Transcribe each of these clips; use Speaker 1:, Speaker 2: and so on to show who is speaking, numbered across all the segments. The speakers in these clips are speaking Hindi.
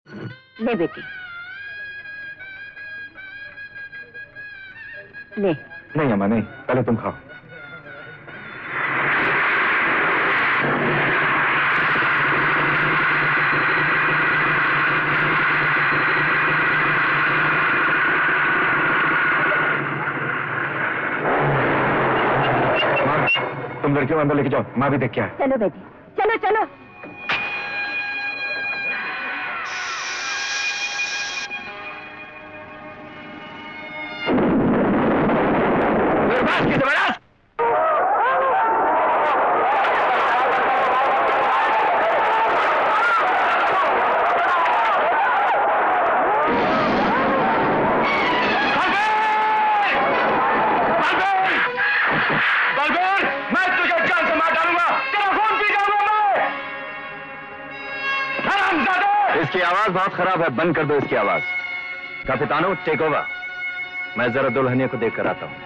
Speaker 1: ले बेटी, ले।
Speaker 2: नहीं अम्मा नहीं, पहले तुम खाओ। तुम लड़कियों को अंदर लेके जाओ, माँ भी देख के आए।
Speaker 1: चलो बेटी, चलो चलो।
Speaker 2: इसकी आवाज बहुत खराब है, बंद कर दो इसकी आवाज। कपितानो टेक ओवर, मैं जरा दुल्हनिया को देख कर आता हूं।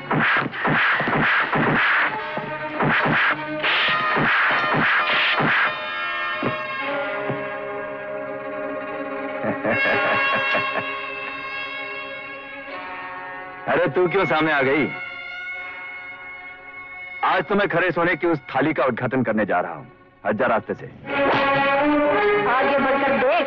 Speaker 2: अरे तू क्यों सामने आ गई? आज तो मैं खरे सोने की उस थाली का उद्घाटन करने जा रहा हूं। हट जा रास्ते से।
Speaker 1: आगे बढ़कर देख।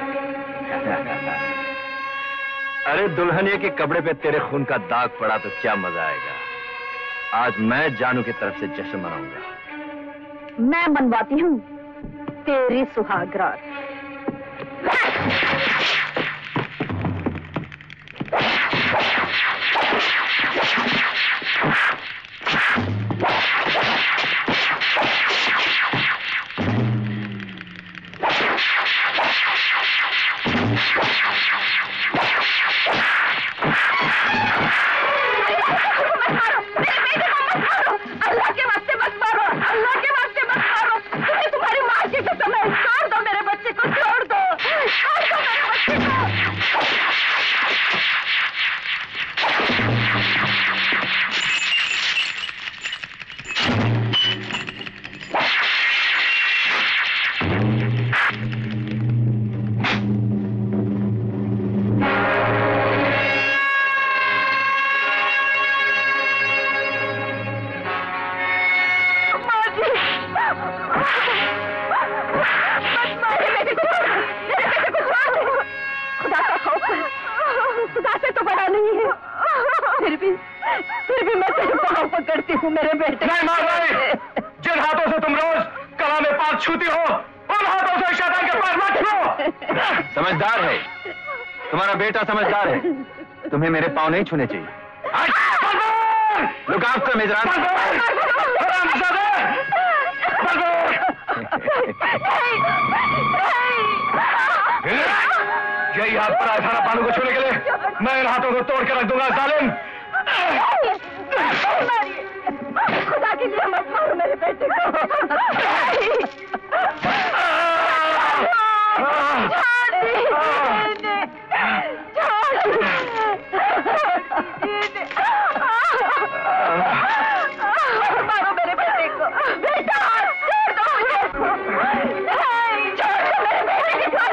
Speaker 2: अरे दुल्हनिया के कपड़े पे तेरे खून का दाग पड़ा तो क्या मजा आएगा। आज मैं जानू की तरफ से जश्न मनाऊंगा।
Speaker 1: मैं मनवाती हूँ तेरी सुहागरात।
Speaker 2: समझदार है, तुम्हें मेरे पांव नहीं छूने चाहिए। लुक आफ्टर मेजरान। यही हाथ पर आया था पानू को छूने के लिए, मैं इन हाथों को तोड़ के रख दूंगा जालिम।
Speaker 1: खुदा के लिए मत मारो मेरे बेटे को। मारो मेरे बेटे को। बेटा छोड़ दो मुझे। छोड़ दो मेरे बेटे को।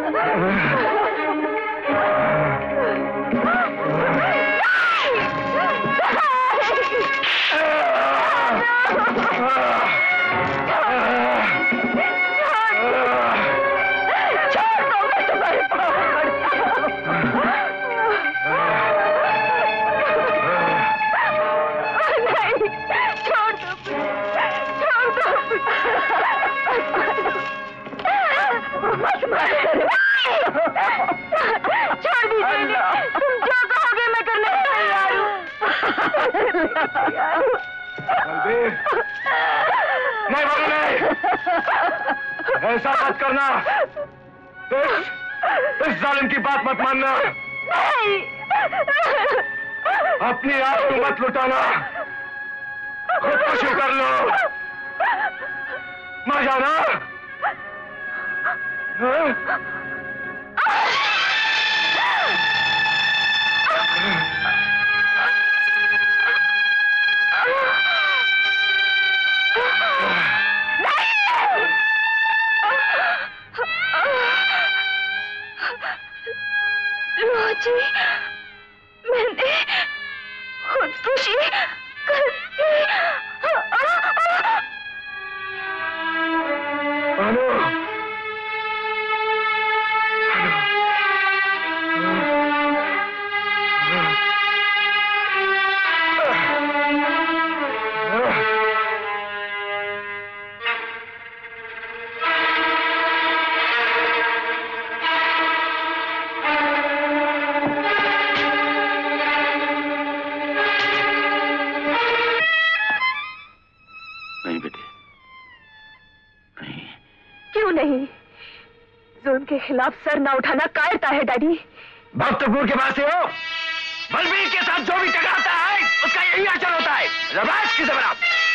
Speaker 1: छोड़ दीजिए, तुम जो कहोगे मैं करने तैयार हूँ।
Speaker 2: नहीं बोलो नहीं, ऐसा मत करना। इस जालिम की बात मत मानना। अपनी आग को मत लुटाना, खुदकुशी कर लो। मर जाना।
Speaker 1: जी, मैंने खुदकुशी कर दी।
Speaker 2: अनु,
Speaker 3: नहीं बेटे, नहीं।
Speaker 1: क्यों नहीं? जुल्म के खिलाफ सर ना उठाना कायरता है डैडी।
Speaker 2: भक्तपुर के पास हो, बलबीर के साथ जो भी टकराता है उसका यही आचरण होता है। रवाज की जबरा।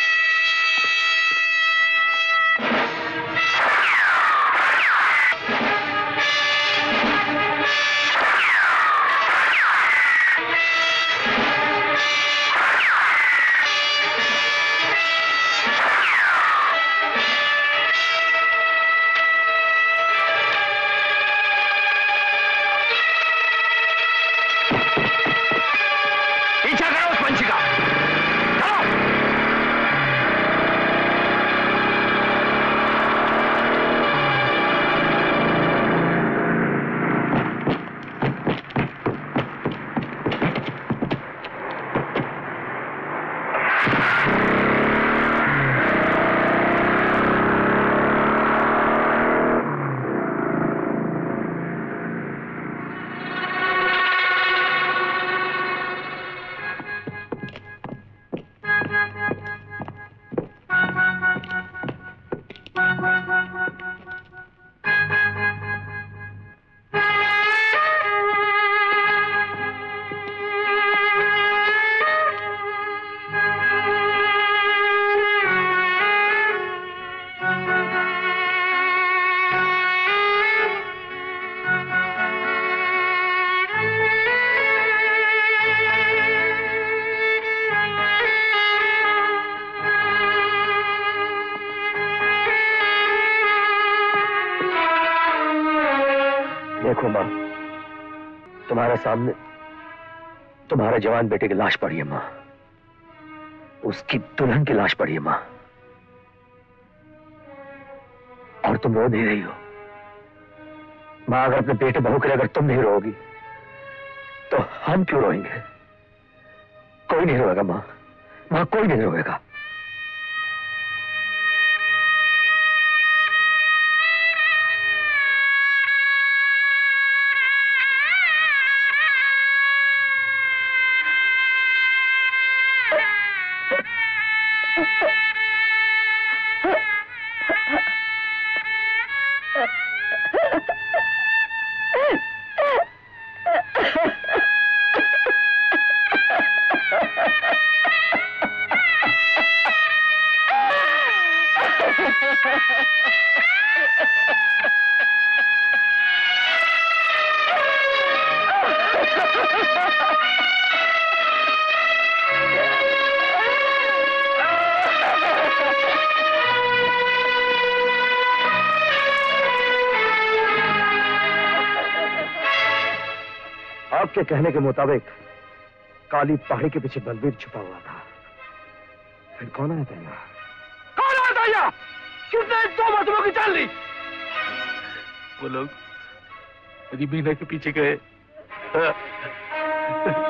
Speaker 2: देखो मां, तुम्हारे सामने तुम्हारे जवान बेटे की लाश पड़ी है मां, उसकी दुल्हन की लाश पड़ी है मां, और तुम रो नहीं रही हो। मां, अगर अपने बेटे बहू के लिए अगर तुम नहीं रोगी तो हम क्यों रोएंगे? कोई नहीं रोएगा मां, मां कोई नहीं रोएगा। आपके कहने के मुताबिक काली पहाड़ी के पीछे बलबीर छुपा हुआ था। फिर कौन आया था यहाँ? कौन आया था यहाँ? किसने दो मजलूमों की जान ली?
Speaker 3: वो लोग मेरी मीना के पीछे गए।